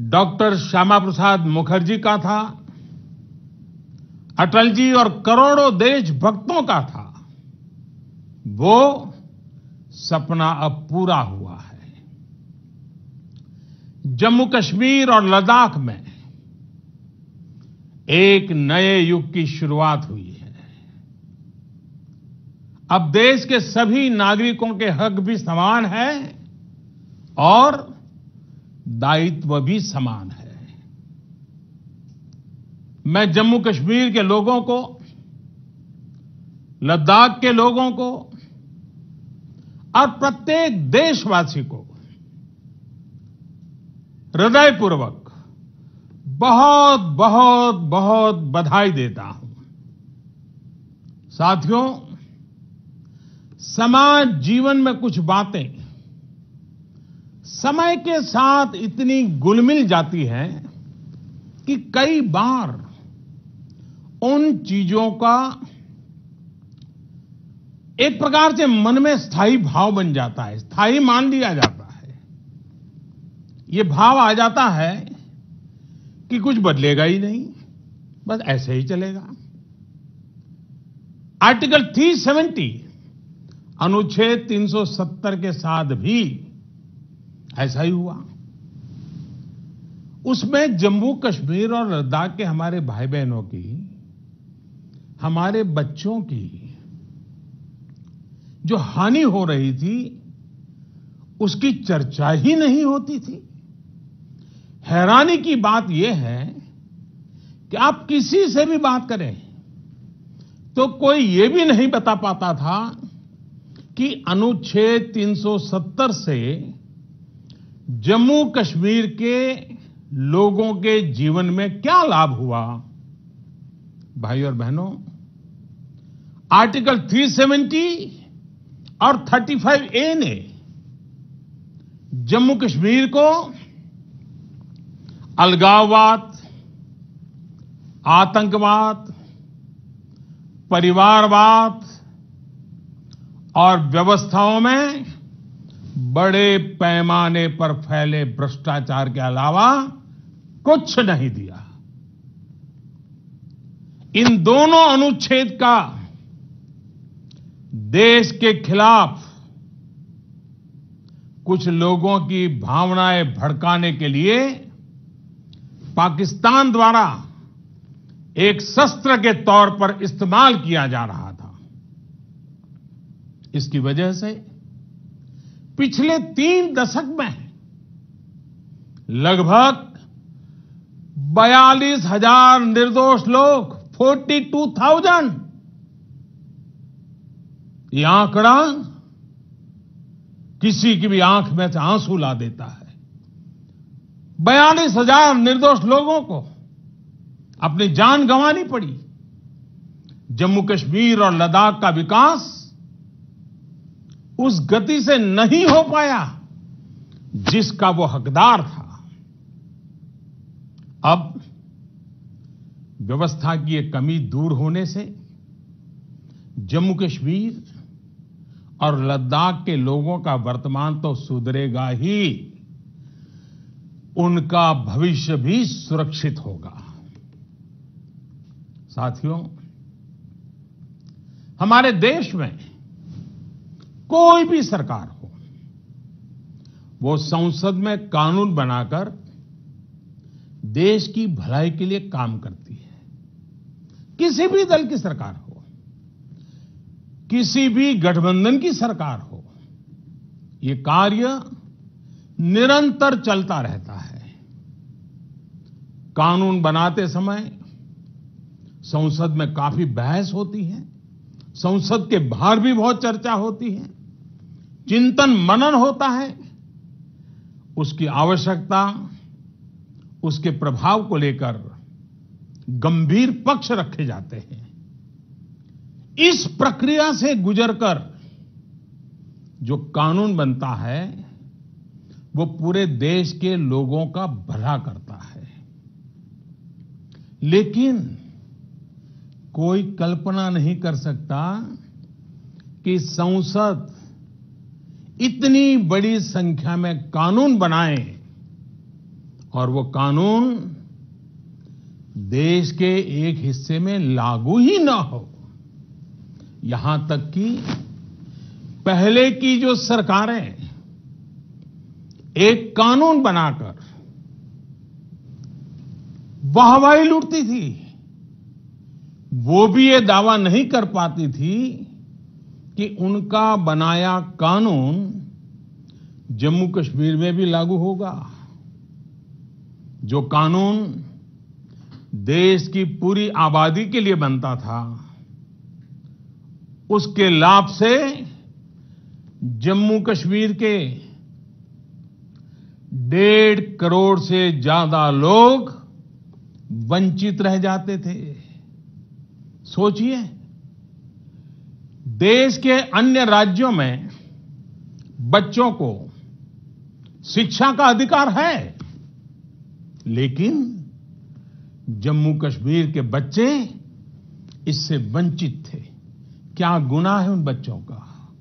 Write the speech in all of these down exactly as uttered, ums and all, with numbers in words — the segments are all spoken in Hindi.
डॉक्टर श्यामा प्रसाद मुखर्जी का था, अटल जी और करोड़ों देशभक्तों का था। वो सपना अब पूरा हुआ है। जम्मू कश्मीर और लद्दाख में एक नए युग की शुरुआत हुई है। अब देश के सभी नागरिकों के हक भी समान हैं और दायित्व भी समान है। मैं जम्मू कश्मीर के लोगों को, लद्दाख के लोगों को और प्रत्येक देशवासी को हृदयपूर्वक बहुत बहुत बहुत बधाई देता हूं। साथियों, समाज जीवन में कुछ बातें समय के साथ इतनी घुल-मिल जाती हैं कि कई बार उन चीजों का एक प्रकार से मन में स्थायी भाव बन जाता है, स्थायी मान लिया जाता है। ये भाव आ जाता है कि कुछ बदलेगा ही नहीं, बस ऐसे ही चलेगा। आर्टिकल तीन सौ सत्तर, अनुच्छेद तीन सौ सत्तर के साथ भी ऐसा ही हुआ। उसमें जम्मू कश्मीर और लद्दाख के हमारे भाई बहनों की, हमारे बच्चों की जो हानि हो रही थी, उसकी चर्चा ही नहीं होती थी। हैरानी की बात यह है कि आप किसी से भी बात करें तो कोई ये भी नहीं बता पाता था कि अनुच्छेद तीन सौ सत्तर से जम्मू कश्मीर के लोगों के जीवन में क्या लाभ हुआ। भाई और बहनों, आर्टिकल तीन सौ सत्तर और पैंतीस ए ने जम्मू कश्मीर को अलगाववाद, आतंकवाद, परिवारवाद और व्यवस्थाओं में बड़े पैमाने पर फैले भ्रष्टाचार के अलावा कुछ नहीं दिया। इन दोनों अनुच्छेद का देश के खिलाफ कुछ लोगों की भावनाएं भड़काने के लिए पाकिस्तान द्वारा एक शस्त्र के तौर पर इस्तेमाल किया जा रहा था। इसकी वजह से पिछले तीन दशक में लगभग बयालीस हजार निर्दोष लोग, बयालीस हजार, ये आंकड़ा किसी की भी आंख में से आंसू ला देता है। बयालीस हजार निर्दोष लोगों को अपनी जान गंवानी पड़ी। जम्मू कश्मीर और लद्दाख का विकास उस गति से नहीं हो पाया जिसका वो हकदार था। अब व्यवस्था की एक कमी दूर होने से जम्मू कश्मीर और लद्दाख के लोगों का वर्तमान तो सुधरेगा ही, उनका भविष्य भी सुरक्षित होगा। साथियों, हमारे देश में कोई भी सरकार हो, वो संसद में कानून बनाकर देश की भलाई के लिए काम करती है। किसी भी दल की सरकार हो, किसी भी गठबंधन की सरकार हो, ये कार्य निरंतर चलता रहता है। कानून बनाते समय संसद में काफी बहस होती है, संसद के बाहर भी बहुत चर्चा होती है, चिंतन मनन होता है, उसकी आवश्यकता, उसके प्रभाव को लेकर गंभीर पक्ष रखे जाते हैं। इस प्रक्रिया से गुजरकर जो कानून बनता है वो पूरे देश के लोगों का भला करता है। लेकिन कोई कल्पना नहीं कर सकता कि संसद इतनी बड़ी संख्या में कानून बनाए और वो कानून देश के एक हिस्से में लागू ही ना हो, यहां तक कि पहले की जो सरकारें एक कानून बनाकर वाहवाही लूटती थी, वो भी ये दावा नहीं कर पाती थी कि उनका बनाया कानून जम्मू कश्मीर में भी लागू होगा। जो कानून देश की पूरी आबादी के लिए बनता था, उसके लाभ से जम्मू कश्मीर के डेढ़ करोड़ से ज्यादा लोग वंचित रह जाते थे। सोचिए, देश के अन्य राज्यों में बच्चों को शिक्षा का अधिकार है, लेकिन जम्मू कश्मीर के बच्चे इससे वंचित थे। क्या गुनाह है उन बच्चों का?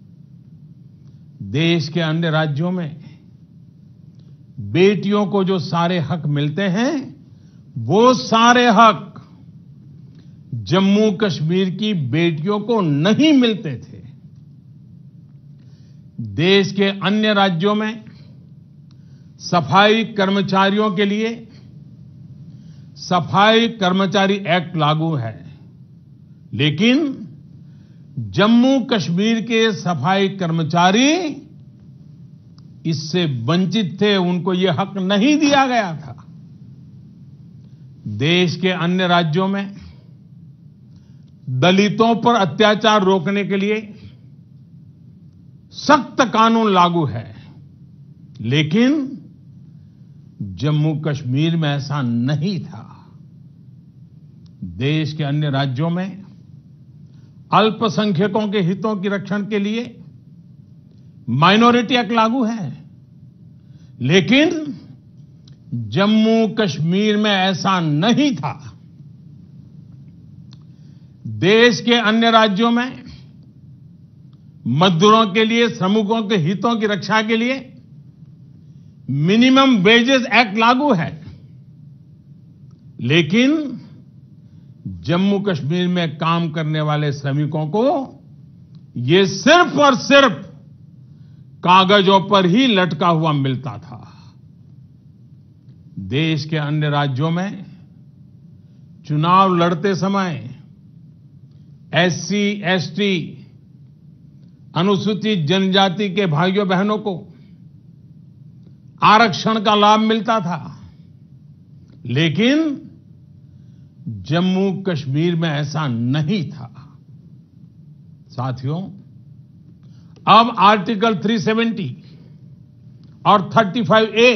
देश के अन्य राज्यों में बेटियों को जो सारे हक मिलते हैं, वो सारे हक जम्मू कश्मीर की बेटियों को नहीं मिलते थे। देश के अन्य राज्यों में सफाई कर्मचारियों के लिए सफाई कर्मचारी एक्ट लागू है, लेकिन जम्मू कश्मीर के सफाई कर्मचारी इससे वंचित थे, उनको यह हक नहीं दिया गया था। देश के अन्य राज्यों में दलितों पर अत्याचार रोकने के लिए सख्त कानून लागू है, लेकिन जम्मू कश्मीर में ऐसा नहीं था। देश के अन्य राज्यों में अल्पसंख्यकों के हितों की रक्षण के लिए माइनॉरिटी एक्ट लागू है, लेकिन जम्मू कश्मीर में ऐसा नहीं था। देश के अन्य राज्यों में मजदूरों के लिए, श्रमिकों के हितों की रक्षा के लिए मिनिमम वेजेस एक्ट लागू है, लेकिन जम्मू कश्मीर में काम करने वाले श्रमिकों को ये सिर्फ और सिर्फ कागजों पर ही लटका हुआ मिलता था। देश के अन्य राज्यों में चुनाव लड़ते समय एससी, एसटी, अनुसूचित जनजाति के भाइयों बहनों को आरक्षण का लाभ मिलता था, लेकिन जम्मू कश्मीर में ऐसा नहीं था। साथियों, अब आर्टिकल तीन सौ सत्तर और पैंतीस ए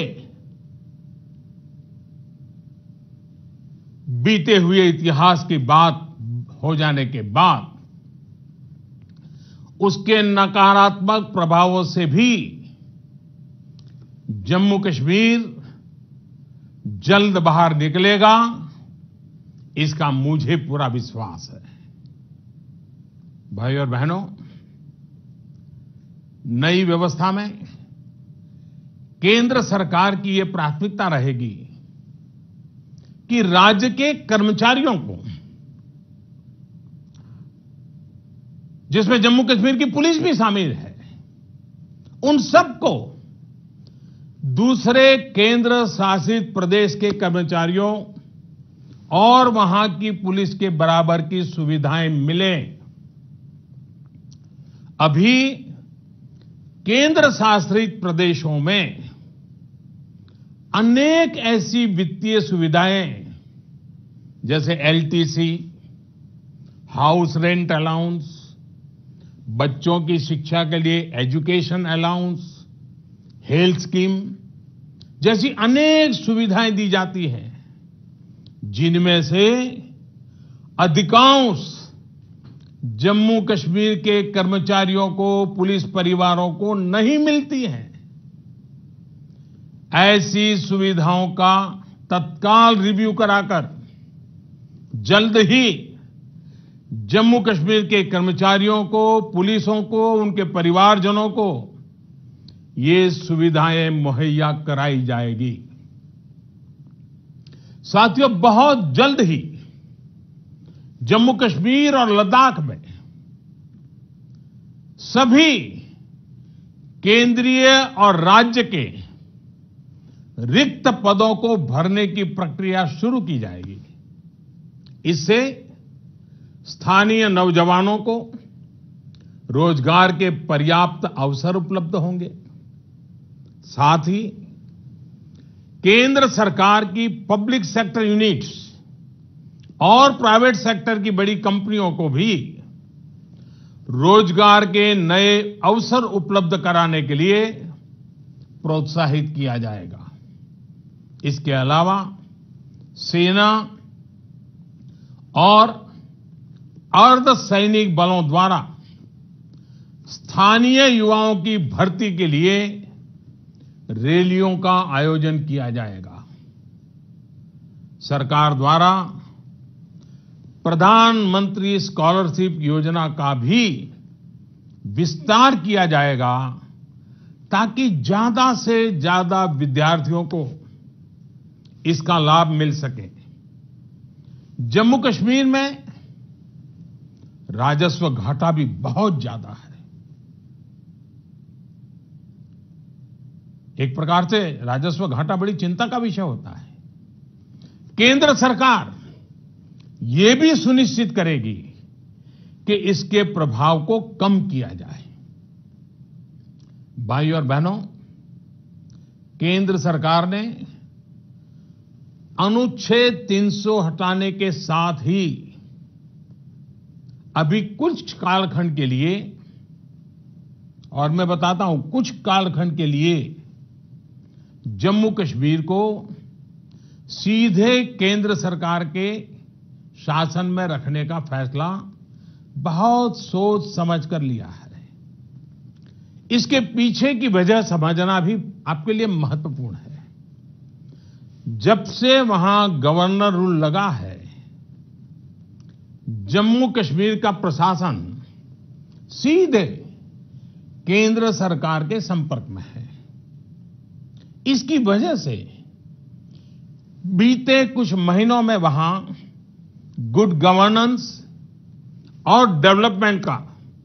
बीते हुए इतिहास की बात हो जाने के बाद उसके नकारात्मक प्रभावों से भी जम्मू कश्मीर जल्द बाहर निकलेगा, इसका मुझे पूरा विश्वास है। भाइयों और बहनों, नई व्यवस्था में केंद्र सरकार की यह प्राथमिकता रहेगी कि राज्य के कर्मचारियों को, जिसमें जम्मू कश्मीर की पुलिस भी शामिल है, उन सबको दूसरे केंद्र शासित प्रदेश के कर्मचारियों और वहां की पुलिस के बराबर की सुविधाएं मिले। अभी केंद्र शासित प्रदेशों में अनेक ऐसी वित्तीय सुविधाएं जैसे एलटीसी, हाउस रेंट अलाउंस, बच्चों की शिक्षा के लिए एजुकेशन अलाउंस, हेल्थ स्कीम जैसी अनेक सुविधाएं दी जाती हैं, जिनमें से अधिकांश जम्मू कश्मीर के कर्मचारियों को, पुलिस परिवारों को नहीं मिलती हैं। ऐसी सुविधाओं का तत्काल रिव्यू कराकर जल्द ही जम्मू कश्मीर के कर्मचारियों को, पुलिसों को, उनके परिवारजनों को ये सुविधाएं मुहैया कराई जाएगी। साथियों, बहुत जल्द ही जम्मू कश्मीर और लद्दाख में सभी केंद्रीय और राज्य के रिक्त पदों को भरने की प्रक्रिया शुरू की जाएगी। इससे स्थानीय नौजवानों को रोजगार के पर्याप्त अवसर उपलब्ध होंगे। साथ ही केंद्र सरकार की पब्लिक सेक्टर यूनिट्स और प्राइवेट सेक्टर की बड़ी कंपनियों को भी रोजगार के नए अवसर उपलब्ध कराने के लिए प्रोत्साहित किया जाएगा। इसके अलावा सेना और अर्ध सैनिक बलों द्वारा स्थानीय युवाओं की भर्ती के लिए रैलियों का आयोजन किया जाएगा। सरकार द्वारा प्रधानमंत्री स्कॉलरशिप योजना का भी विस्तार किया जाएगा ताकि ज्यादा से ज्यादा विद्यार्थियों को इसका लाभ मिल सके। जम्मू कश्मीर में राजस्व घाटा भी बहुत ज्यादा है। एक प्रकार से राजस्व घाटा बड़ी चिंता का विषय होता है। केंद्र सरकार ये भी सुनिश्चित करेगी कि इसके प्रभाव को कम किया जाए। भाइयों और बहनों, केंद्र सरकार ने अनुच्छेद तीन सौ हटाने के साथ ही अभी कुछ कालखंड के लिए, और मैं बताता हूं कुछ कालखंड के लिए, जम्मू कश्मीर को सीधे केंद्र सरकार के शासन में रखने का फैसला बहुत सोच समझ कर लिया है। इसके पीछे की वजह समझना भी आपके लिए महत्वपूर्ण है। जब से वहां गवर्नर रूल लगा है, जम्मू कश्मीर का प्रशासन सीधे केंद्र सरकार के संपर्क में है। इसकी वजह से बीते कुछ महीनों में वहां गुड गवर्नेंस और डेवलपमेंट का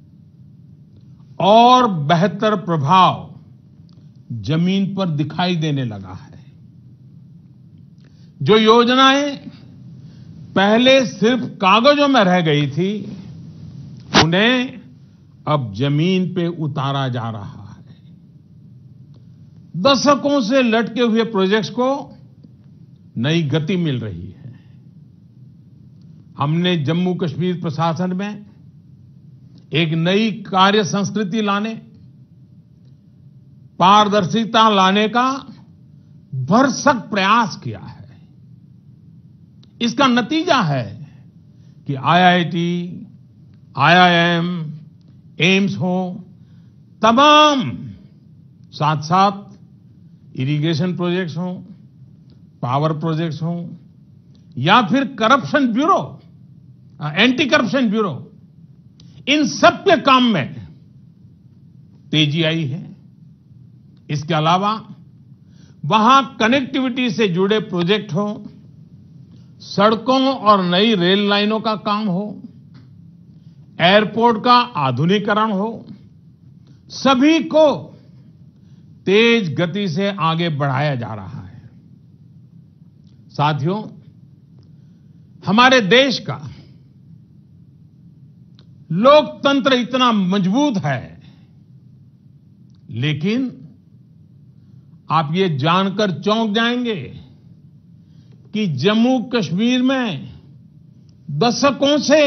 और बेहतर प्रभाव जमीन पर दिखाई देने लगा है। जो योजनाएं पहले सिर्फ कागजों में रह गई थी, उन्हें अब जमीन पे उतारा जा रहा है। दशकों से लटके हुए प्रोजेक्ट्स को नई गति मिल रही है। हमने जम्मू कश्मीर प्रशासन में एक नई कार्य संस्कृति लाने, पारदर्शिता लाने का भरसक प्रयास किया है। इसका नतीजा है कि आईआईटी, आईआईएम, एम्स हो, तमाम साथ साथ इरिगेशन प्रोजेक्ट्स हों, पावर प्रोजेक्ट्स हों, या फिर corruption bureau, anti corruption bureau, इन सब के काम में तेजी आई है। इसके अलावा वहां कनेक्टिविटी से जुड़े प्रोजेक्ट हो, सड़कों और नई रेल लाइनों का काम हो, एयरपोर्ट का आधुनिकीकरण हो, सभी को तेज गति से आगे बढ़ाया जा रहा है। साथियों, हमारे देश का लोकतंत्र इतना मजबूत है, लेकिन आप ये जानकर चौंक जाएंगे कि जम्मू कश्मीर में दशकों से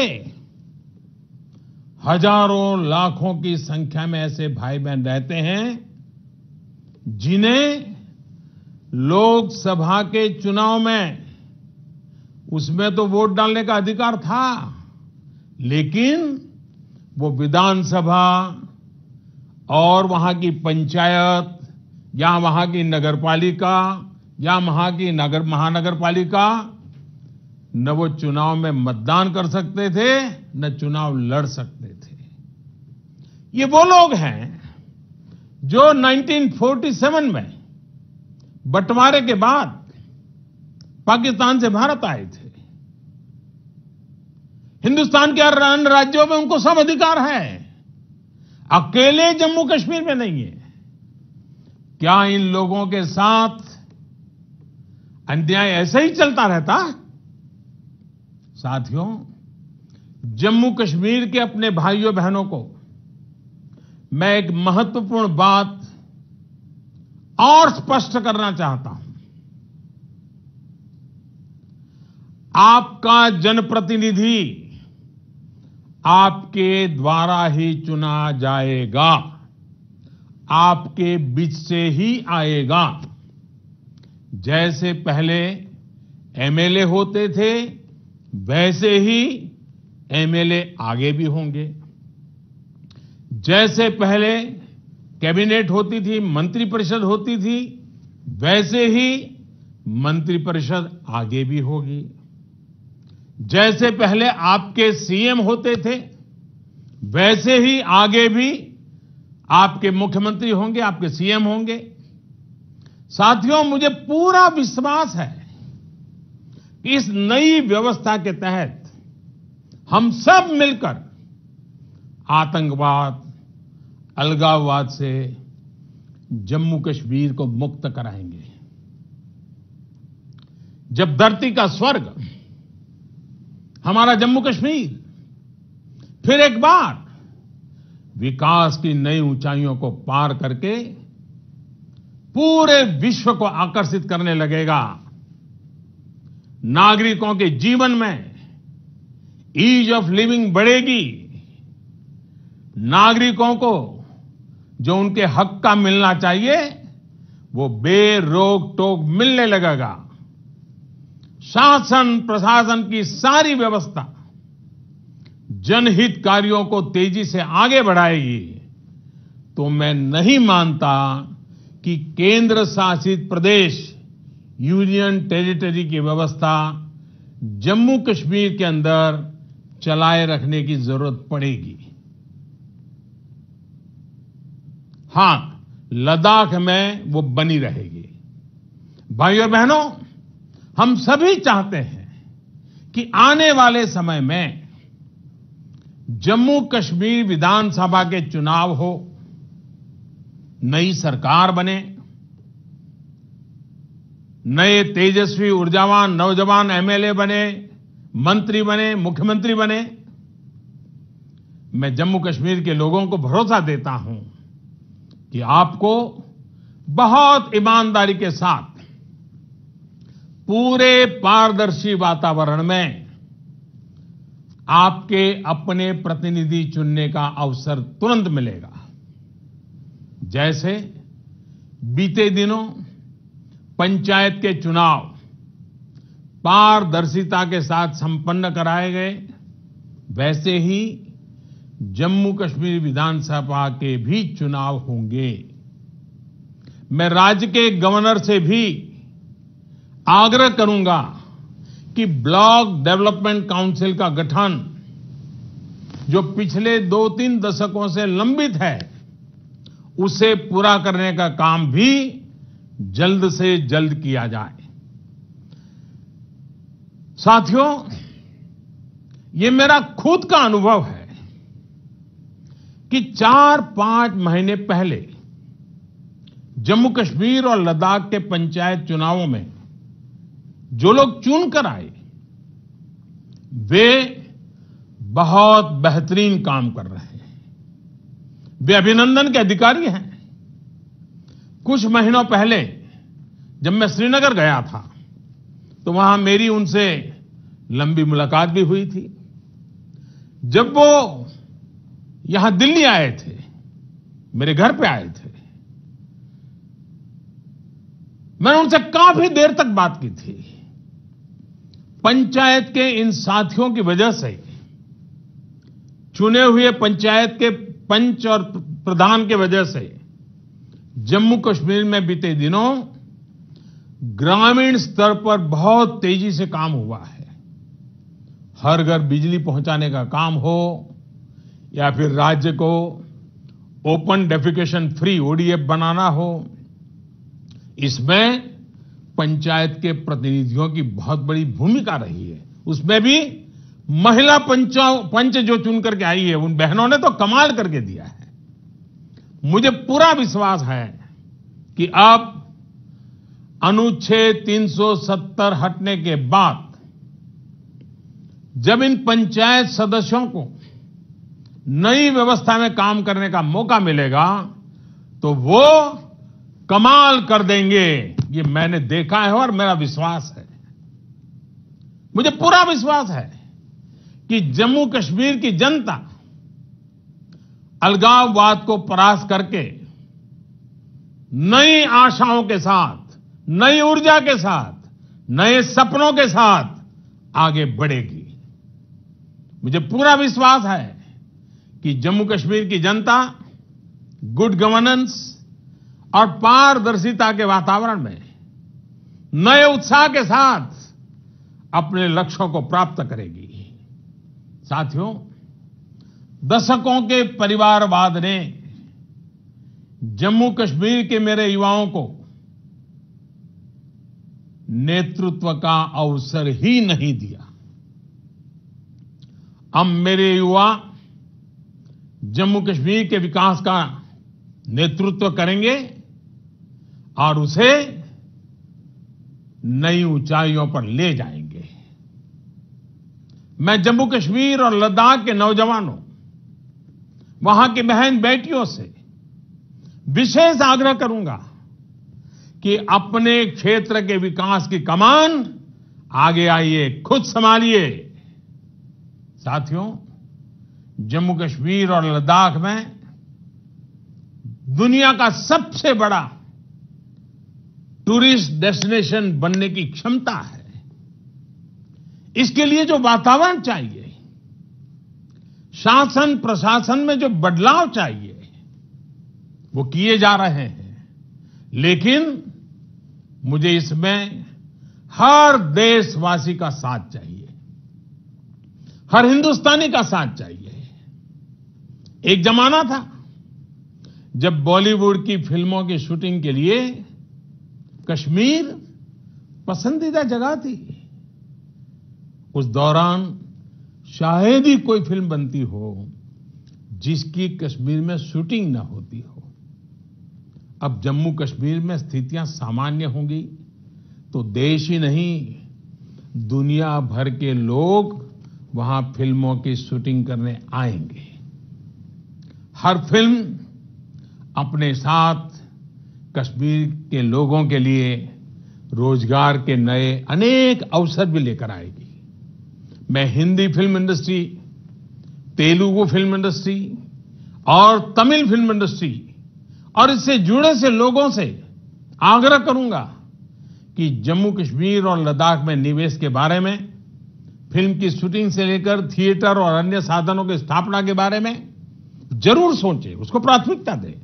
हजारों लाखों की संख्या में ऐसे भाई बहन रहते हैं जिन्हें लोकसभा के चुनाव में, उसमें तो वोट डालने का अधिकार था, लेकिन वो विधानसभा और वहां की पंचायत या वहां की नगरपालिका या वहां की नगर महानगर पालिका न वो चुनाव में मतदान कर सकते थे, न चुनाव लड़ सकते थे। ये वो लोग हैं जो उन्नीस सौ सैंतालीस में बंटवारे के बाद पाकिस्तान से भारत आए थे। हिंदुस्तान के अन्य राज्यों में उनको सब अधिकार है, अकेले जम्मू कश्मीर में नहीं है। क्या इन लोगों के साथ अन्याय ऐसे ही चलता रहता? साथियों, जम्मू कश्मीर के अपने भाइयों बहनों को मैं एक महत्वपूर्ण बात और स्पष्ट करना चाहता हूं। आपका जनप्रतिनिधि आपके द्वारा ही चुना जाएगा, आपके बीच से ही आएगा। जैसे पहले एमएलए होते थे, वैसे ही एमएलए आगे भी होंगे। जैसे पहले कैबिनेट होती थी, मंत्रिपरिषद होती थी, वैसे ही मंत्रिपरिषद आगे भी होगी। जैसे पहले आपके सीएम होते थे, वैसे ही आगे भी आपके मुख्यमंत्री होंगे, आपके सीएम होंगे। साथियों, मुझे पूरा विश्वास है कि इस नई व्यवस्था के तहत हम सब मिलकर आतंकवाद, अलगाववाद से जम्मू कश्मीर को मुक्त कराएंगे। जब धरती का स्वर्ग हमारा जम्मू कश्मीर फिर एक बार विकास की नई ऊंचाइयों को पार करके पूरे विश्व को आकर्षित करने लगेगा, नागरिकों के जीवन में ईज ऑफ लिविंग बढ़ेगी, नागरिकों को जो उनके हक का मिलना चाहिए वो बेरोक टोक मिलने लगेगा। शासन प्रशासन की सारी व्यवस्था जनहित कार्यों को तेजी से आगे बढ़ाएगी। तो मैं नहीं मानता कि केंद्र शासित प्रदेश, यूनियन टेरिटरी की व्यवस्था जम्मू कश्मीर के अंदर चलाए रखने की जरूरत पड़ेगी। हां, लद्दाख में वो बनी रहेगी। भाइयों और बहनों, हम सभी चाहते हैं कि आने वाले समय में जम्मू कश्मीर विधानसभा के चुनाव हो, नई सरकार बने, नए तेजस्वी ऊर्जावान नौजवान एमएलए बने, मंत्री बने, मुख्यमंत्री बने। मैं जम्मू कश्मीर के लोगों को भरोसा देता हूं कि आपको बहुत ईमानदारी के साथ पूरे पारदर्शी वातावरण में आपके अपने प्रतिनिधि चुनने का अवसर तुरंत मिलेगा। जैसे बीते दिनों पंचायत के चुनाव पारदर्शिता के साथ संपन्न कराए गए, वैसे ही जम्मू कश्मीर विधानसभा के भी चुनाव होंगे। मैं राज्य के गवर्नर से भी आग्रह करूंगा कि ब्लॉक डेवलपमेंट काउंसिल का गठन जो पिछले दो तीन दशकों से लंबित है, उसे पूरा करने का काम भी जल्द से जल्द किया जाए। साथियों, ये मेरा खुद का अनुभव है कि चार पांच महीने पहले जम्मू कश्मीर और लद्दाख के पंचायत चुनावों में जो लोग चुनकर आए, वे बहुत बेहतरीन काम कर रहे हैं। वे अभिनंदन के अधिकारी हैं। कुछ महीनों पहले जब मैं श्रीनगर गया था, तो वहां मेरी उनसे लंबी मुलाकात भी हुई थी। जब वो यहां दिल्ली आए थे, मेरे घर पे आए थे, मैंने उनसे काफी देर तक बात की थी। पंचायत के इन साथियों की वजह से, चुने हुए पंचायत के पंच और प्रधान की वजह से जम्मू कश्मीर में बीते दिनों ग्रामीण स्तर पर बहुत तेजी से काम हुआ है। हर घर बिजली पहुंचाने का काम हो या फिर राज्य को ओपन डेफिकेशन फ्री ओडीएफ बनाना हो, इसमें पंचायत के प्रतिनिधियों की बहुत बड़ी भूमिका रही है। उसमें भी महिला पंचा पंच जो चुन करके आई है, उन बहनों ने तो कमाल करके दिया है। मुझे पूरा विश्वास है कि अब अनुच्छेद तीन सौ सत्तर हटने के बाद जब इन पंचायत सदस्यों को नई व्यवस्था में काम करने का मौका मिलेगा तो वो कमाल कर देंगे। ये मैंने देखा है और मेरा विश्वास है, मुझे पूरा विश्वास है कि जम्मू कश्मीर की जनता अलगाववाद को परास्त करके नई आशाओं के साथ, नई ऊर्जा के साथ, नए सपनों के साथ आगे बढ़ेगी। मुझे पूरा विश्वास है कि जम्मू कश्मीर की जनता गुड गवर्नेंस और पारदर्शिता के वातावरण में नए उत्साह के साथ अपने लक्ष्यों को प्राप्त करेगी। साथियों, दशकों के परिवारवाद ने जम्मू कश्मीर के मेरे युवाओं को नेतृत्व का अवसर ही नहीं दिया। अब मेरे युवा जम्मू कश्मीर के विकास का नेतृत्व करेंगे और उसे नई ऊंचाइयों पर ले जाएंगे। मैं जम्मू कश्मीर और लद्दाख के नौजवानों, वहां की बहन बेटियों से विशेष आग्रह करूंगा कि अपने क्षेत्र के विकास की कमान आगे आइए, खुद संभालिए। साथियों, जम्मू कश्मीर और लद्दाख में दुनिया का सबसे बड़ा टूरिस्ट डेस्टिनेशन बनने की क्षमता है। इसके लिए जो वातावरण चाहिए, शासन प्रशासन में जो बदलाव चाहिए, वो किए जा रहे हैं। लेकिन मुझे इसमें हर देशवासी का साथ चाहिए, हर हिंदुस्तानी का साथ चाहिए। एक जमाना था जब बॉलीवुड की फिल्मों की शूटिंग के लिए कश्मीर पसंदीदा जगह थी। उस दौरान शायद ही कोई फिल्म बनती हो जिसकी कश्मीर में शूटिंग न होती हो। अब जम्मू कश्मीर में स्थितियां सामान्य होंगी तो देश ही नहीं, दुनिया भर के लोग वहां फिल्मों की शूटिंग करने आएंगे। हर फिल्म अपने साथ कश्मीर के लोगों के लिए रोजगार के नए अनेक अवसर भी लेकर आएगी। मैं Hindi film industry, Telugu film industry और तमिल फिल्म इंडस्ट्री और इससे जुड़े से लोगों से आग्रह करूंगा कि जम्मू कश्मीर और लद्दाख में निवेश के बारे में, फिल्म की शूटिंग से लेकर थिएटर और अन्य साधनों की स्थापना के बारे में जरूर सोचें, उसको प्राथमिकता दें।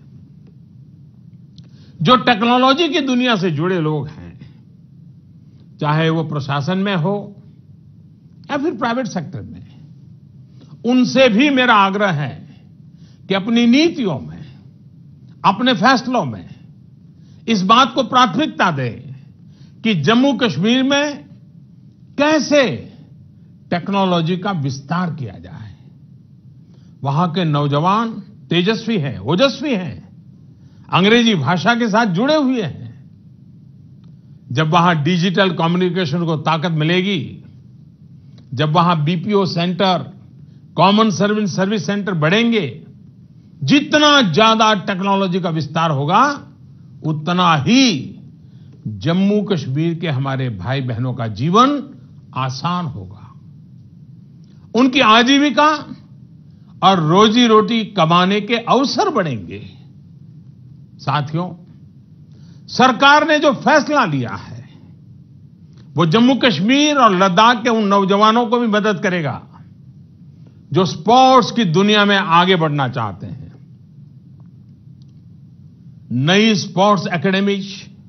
जो टेक्नोलॉजी की दुनिया से जुड़े लोग हैं, चाहे वो प्रशासन में हो या फिर प्राइवेट सेक्टर में, उनसे भी मेरा आग्रह है कि अपनी नीतियों में, अपने फैसलों में इस बात को प्राथमिकता दें कि जम्मू कश्मीर में कैसे टेक्नोलॉजी का विस्तार किया जाए। वहां के नौजवान तेजस्वी हैं, ओजस्वी हैं, अंग्रेजी भाषा के साथ जुड़े हुए हैं। जब वहां डिजिटल कम्युनिकेशन को ताकत मिलेगी, जब वहां BPO centre, common service service centre बढ़ेंगे, जितना ज्यादा टेक्नोलॉजी का विस्तार होगा, उतना ही जम्मू कश्मीर के हमारे भाई बहनों का जीवन आसान होगा। उनकी आजीविका और रोजी रोटी कमाने के अवसर बढ़ेंगे। साथियों, सरकार ने जो फैसला लिया है वो जम्मू कश्मीर और लद्दाख के उन नौजवानों को भी मदद करेगा जो स्पोर्ट्स की दुनिया में आगे बढ़ना चाहते हैं। नई स्पोर्ट्स एकेडमीज,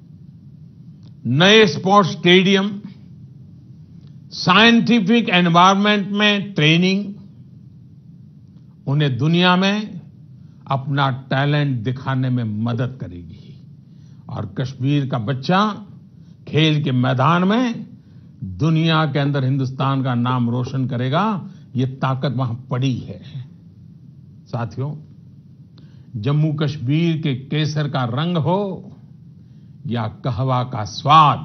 नए स्पोर्ट्स स्टेडियम, साइंटिफिक एनवायरनमेंट में ट्रेनिंग उन्हें दुनिया में अपना टैलेंट दिखाने में मदद करेगी। और कश्मीर का बच्चा खेल के मैदान में दुनिया के अंदर हिंदुस्तान का नाम रोशन करेगा, ये ताकत वहां पड़ी है। साथियों, जम्मू कश्मीर के केसर का रंग हो या कहवा का स्वाद,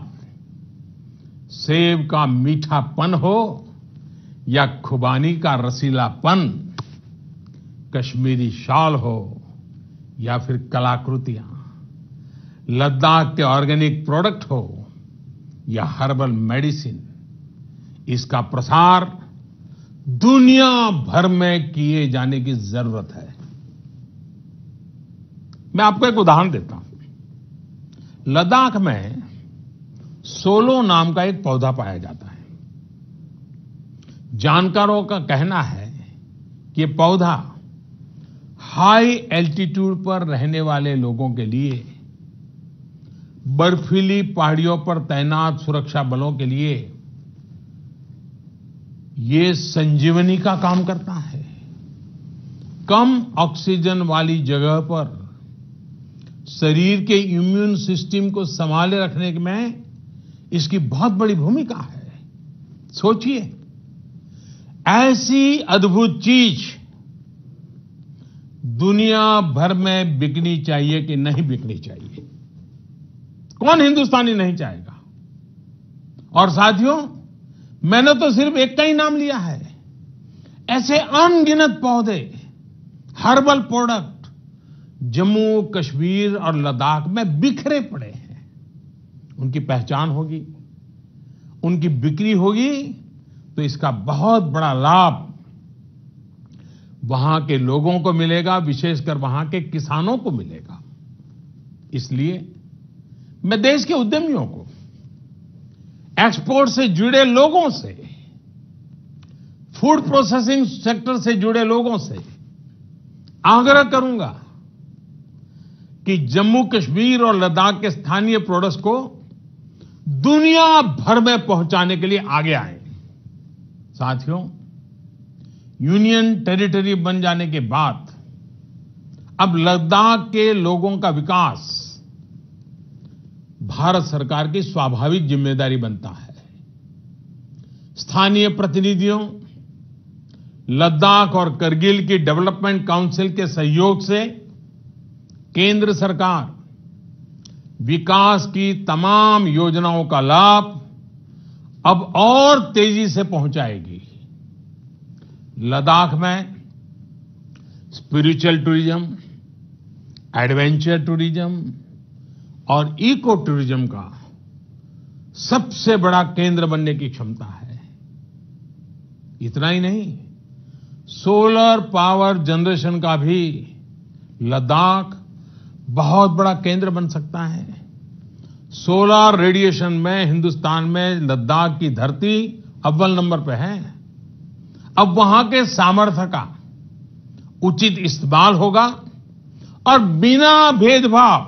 सेब का मीठापन हो या खुबानी का रसीलापन, कश्मीरी शॉल हो या फिर कलाकृतियां, लद्दाख के ऑर्गेनिक प्रोडक्ट हो या हर्बल मेडिसिन, इसका प्रसार दुनिया भर में किए जाने की जरूरत है। मैं आपको एक उदाहरण देता हूं। लद्दाख में सोलो नाम का एक पौधा पाया जाता है। जानकारों का कहना है कि ये पौधा हाई एल्टीट्यूड पर रहने वाले लोगों के लिए, बर्फीली पहाड़ियों पर तैनात सुरक्षा बलों के लिए ये संजीवनी का काम करता है। कम ऑक्सीजन वाली जगह पर शरीर के इम्यून सिस्टम को संभाले रखने में इसकी बहुत बड़ी भूमिका है। सोचिए, ऐसी अद्भुत चीज दुनिया भर में बिकनी चाहिए कि नहीं बिकनी चाहिए? कौन हिंदुस्तानी नहीं चाहेगा? और साथियों, मैंने तो सिर्फ एक का ही नाम लिया है। ऐसे अनगिनत पौधे, हर्बल प्रोडक्ट जम्मू कश्मीर और लद्दाख में बिखरे पड़े हैं। उनकी पहचान होगी, उनकी बिक्री होगी, तो इसका बहुत बड़ा लाभ वहां के लोगों को मिलेगा, विशेषकर वहां के किसानों को मिलेगा। इसलिए मैं देश के उद्यमियों को, एक्सपोर्ट से जुड़े लोगों से, फूड प्रोसेसिंग सेक्टर से जुड़े लोगों से आग्रह करूंगा कि जम्मू कश्मीर और लद्दाख के स्थानीय प्रोडक्ट्स को दुनिया भर में पहुंचाने के लिए आगे आए। साथियों, यूनियन टेरिटरी बन जाने के बाद अब लद्दाख के लोगों का विकास भारत सरकार की स्वाभाविक जिम्मेदारी बनता है। स्थानीय प्रतिनिधियों, लद्दाख और करगिल की डेवलपमेंट काउंसिल के सहयोग से केंद्र सरकार विकास की तमाम योजनाओं का लाभ अब और तेजी से पहुंचाएगी। लद्दाख में स्पिरिचुअल टूरिज्म, एडवेंचर टूरिज्म और इको टूरिज्म का सबसे बड़ा केंद्र बनने की क्षमता है। इतना ही नहीं, सोलर पावर जनरेशन का भी लद्दाख बहुत बड़ा केंद्र बन सकता है। सोलर रेडिएशन में हिंदुस्तान में लद्दाख की धरती अव्वल नंबर पे है। अब वहां के सामर्थ्य का उचित इस्तेमाल होगा और बिना भेदभाव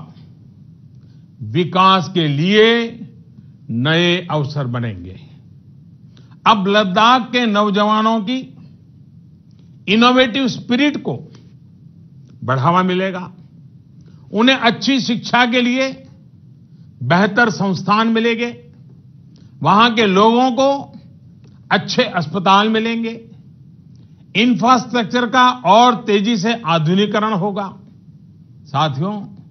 विकास के लिए नए अवसर बनेंगे। अब लद्दाख के नौजवानों की इनोवेटिव स्पिरिट को बढ़ावा मिलेगा। उन्हें अच्छी शिक्षा के लिए बेहतर संस्थान मिलेंगे। वहां के लोगों को अच्छे अस्पताल मिलेंगे। इंफ्रास्ट्रक्चर का और तेजी से आधुनिकीकरण होगा। साथियों,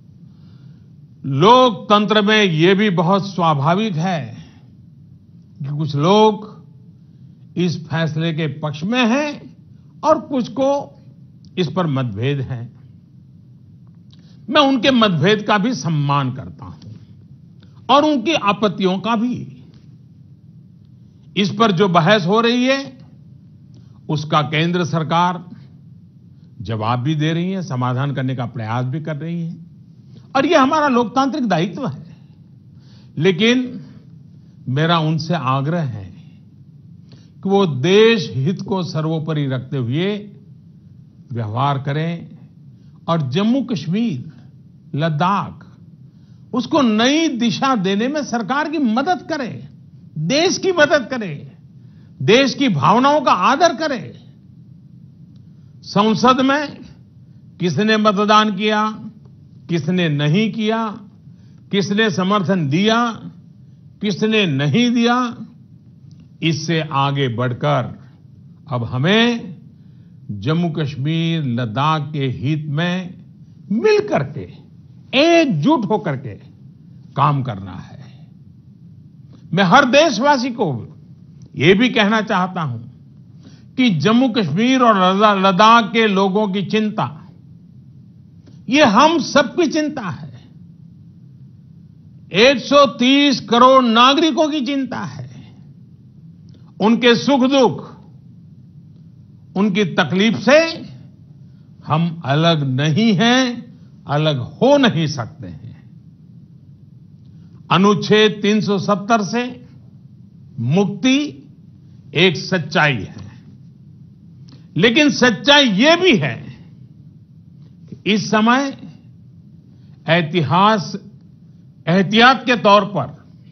लोकतंत्र में यह भी बहुत स्वाभाविक है कि कुछ लोग इस फैसले के पक्ष में हैं और कुछ को इस पर मतभेद है। मैं उनके मतभेद का भी सम्मान करता हूं और उनकी आपत्तियों का भी। इस पर जो बहस हो रही है उसका केंद्र सरकार जवाब भी दे रही है, समाधान करने का प्रयास भी कर रही है और यह हमारा लोकतांत्रिक दायित्व है। लेकिन मेरा उनसे आग्रह है कि वो देश हित को सर्वोपरि रखते हुए व्यवहार करें और जम्मू कश्मीर, लद्दाख, उसको नई दिशा देने में सरकार की मदद करें, देश की मदद करें, देश की भावनाओं का आदर करें। संसद में किसने मतदान किया, किसने नहीं किया, किसने समर्थन दिया, किसने नहीं दिया, इससे आगे बढ़कर अब हमें जम्मू कश्मीर लद्दाख के हित में मिल करके, एकजुट होकर के काम करना है। मैं हर देशवासी को ये भी कहना चाहता हूं कि जम्मू कश्मीर और लद्दाख के लोगों की चिंता, ये हम सबकी चिंता है। एक सौ तीस करोड़ नागरिकों की चिंता है। उनके सुख दुख, उनकी तकलीफ से हम अलग नहीं हैं, अलग हो नहीं सकते हैं। अनुच्छेद तीन सौ सत्तर से मुक्ति एक सच्चाई है, लेकिन सच्चाई ये भी है कि इस समय इतिहास एहतियात के तौर पर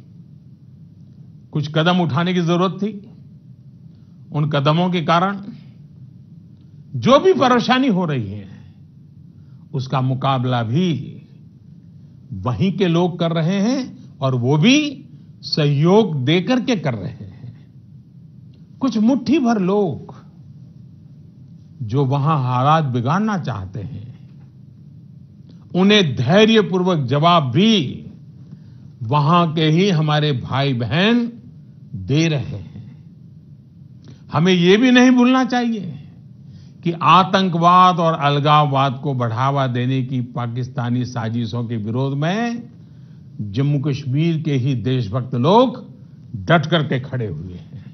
कुछ कदम उठाने की जरूरत थी। उन कदमों के कारण जो भी परेशानी हो रही है, उसका मुकाबला भी वहीं के लोग कर रहे हैं और वो भी सहयोग देकर के कर रहे हैं। कुछ मुट्ठी भर लोग जो वहां हालात बिगाड़ना चाहते हैं, उन्हें धैर्यपूर्वक जवाब भी वहां के ही हमारे भाई बहन दे रहे हैं। हमें ये भी नहीं भूलना चाहिए कि आतंकवाद और अलगाववाद को बढ़ावा देने की पाकिस्तानी साजिशों के विरोध में जम्मू कश्मीर के ही देशभक्त लोग डट करके खड़े हुए हैं।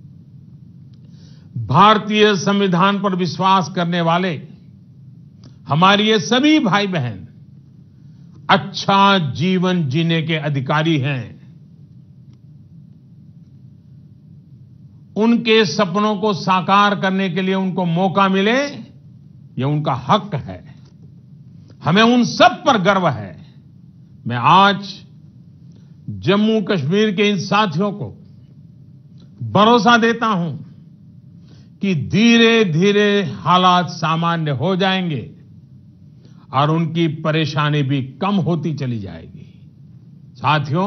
भारतीय संविधान पर विश्वास करने वाले हमारे ये सभी भाई बहन अच्छा जीवन जीने के अधिकारी हैं। उनके सपनों को साकार करने के लिए उनको मौका मिले, ये उनका हक है। हमें उन सब पर गर्व है। मैं आज जम्मू कश्मीर के इन साथियों को भरोसा देता हूं कि धीरे धीरे हालात सामान्य हो जाएंगे और उनकी परेशानी भी कम होती चली जाएगी। साथियों,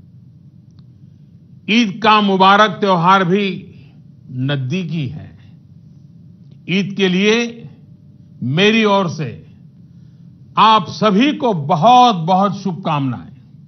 ईद का मुबारक त्योहार भी नजदीकी है। ईद के लिए मेरी ओर से आप सभी को बहुत बहुत शुभकामनाएं।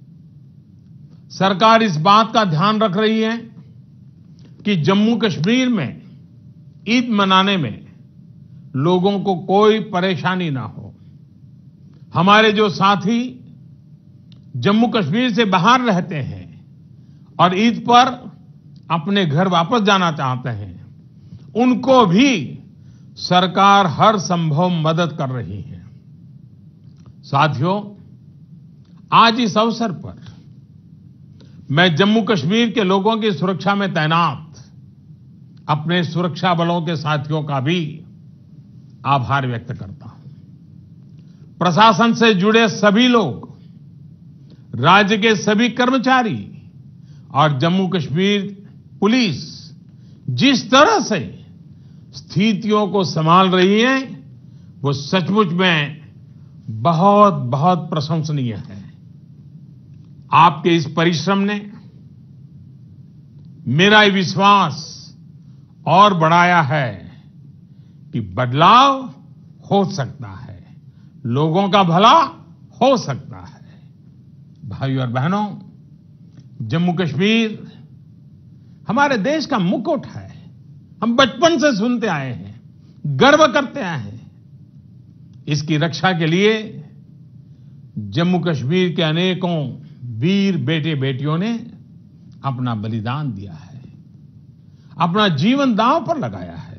सरकार इस बात का ध्यान रख रही है कि जम्मू कश्मीर में ईद मनाने में लोगों को कोई परेशानी ना हो। हमारे जो साथी जम्मू कश्मीर से बाहर रहते हैं और ईद पर अपने घर वापस जाना चाहते हैं, उनको भी सरकार हर संभव मदद कर रही है। साथियों, आज इस अवसर पर मैं जम्मू कश्मीर के लोगों की सुरक्षा में तैनात अपने सुरक्षा बलों के साथियों का भी आभार व्यक्त करता हूं। प्रशासन से जुड़े सभी लोग, राज्य के सभी कर्मचारी और जम्मू कश्मीर पुलिस जिस तरह से स्थितियों को संभाल रही है, वो सचमुच में बहुत बहुत प्रशंसनीय है। आपके इस परिश्रम ने मेरा ये विश्वास और बढ़ाया है कि बदलाव हो सकता है, लोगों का भला हो सकता है। भाइयों और बहनों, जम्मू कश्मीर हमारे देश का मुकुट है। हम बचपन से सुनते आए हैं, गर्व करते आए हैं। इसकी रक्षा के लिए जम्मू कश्मीर के अनेकों वीर बेटे बेटियों ने अपना बलिदान दिया है, अपना जीवन दांव पर लगाया है।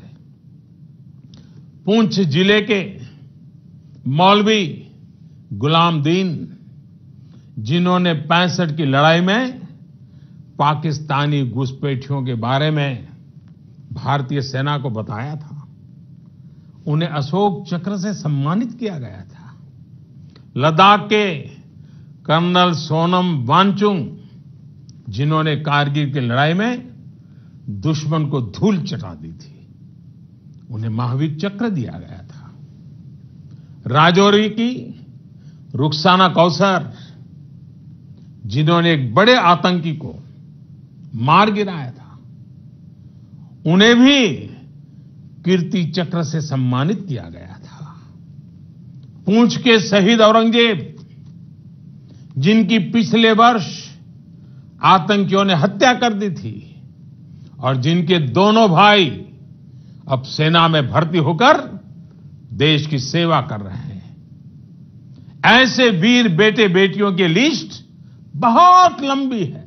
पुंछ जिले के मौलवी गुलाम दीन, जिन्होंने पैंसठ की लड़ाई में पाकिस्तानी घुसपैठियों के बारे में भारतीय सेना को बताया था, उन्हें अशोक चक्र से सम्मानित किया गया था। लद्दाख के कर्नल सोनम वांगचुक, जिन्होंने कारगिल की लड़ाई में दुश्मन को धूल चटा दी थी, उन्हें महावीर चक्र दिया गया था। राजौरी की रुखसाना कौसर, जिन्होंने एक बड़े आतंकी को मार गिराया था, उन्हें भी कीर्ति चक्र से सम्मानित किया गया था। पूंछ के शहीद औरंगजेब, जिनकी पिछले वर्ष आतंकियों ने हत्या कर दी थी और जिनके दोनों भाई अब सेना में भर्ती होकर देश की सेवा कर रहे हैं, ऐसे वीर बेटे बेटियों की लिस्ट बहुत लंबी है।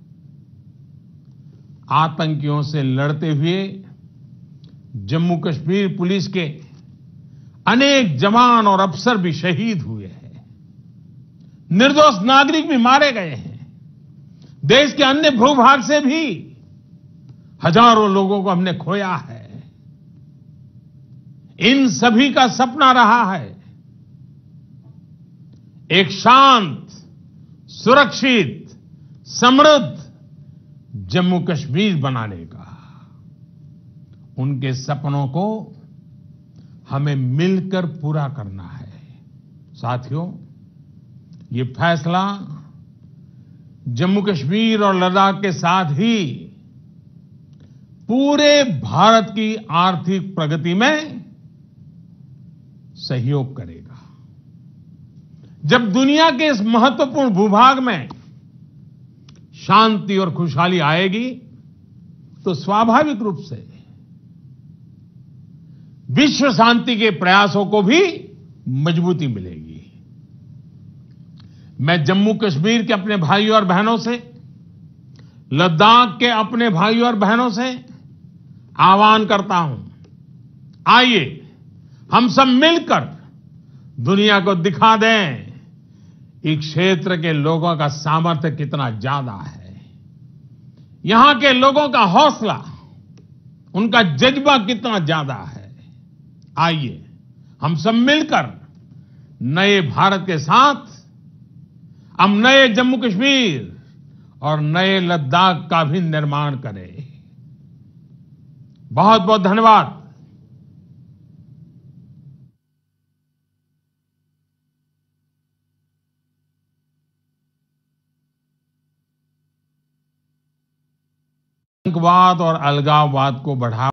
आतंकियों से लड़ते हुए जम्मू कश्मीर पुलिस के अनेक जवान और अफसर भी शहीद हुए हैं, निर्दोष नागरिक भी मारे गए हैं। देश के अन्य भूभाग से भी हजारों लोगों को हमने खोया है। इन सभी का सपना रहा है एक शांत, सुरक्षित, समृद्ध जम्मू कश्मीर बनाने का। उनके सपनों को हमें मिलकर पूरा करना है। साथियों, ये फैसला जम्मू कश्मीर और लद्दाख के साथ ही पूरे भारत की आर्थिक प्रगति में सहयोग करेगा। जब दुनिया के इस महत्वपूर्ण भूभाग में शांति और खुशहाली आएगी, तो स्वाभाविक रूप से विश्व शांति के प्रयासों को भी मजबूती मिलेगी। मैं जम्मू कश्मीर के अपने भाइयों और बहनों से, लद्दाख के अपने भाइयों और बहनों से आह्वान करता हूं, आइए हम सब मिलकर दुनिया को दिखा दें इस क्षेत्र के लोगों का सामर्थ्य कितना ज्यादा है, यहां के लोगों का हौसला, उनका जज्बा कितना ज्यादा है। आइए हम सब मिलकर नए भारत के साथ हम नए जम्मू कश्मीर और नए लद्दाख का भी निर्माण करें। बहुत बहुत धन्यवाद। आतंकवाद और अलगाववाद को बढ़ावा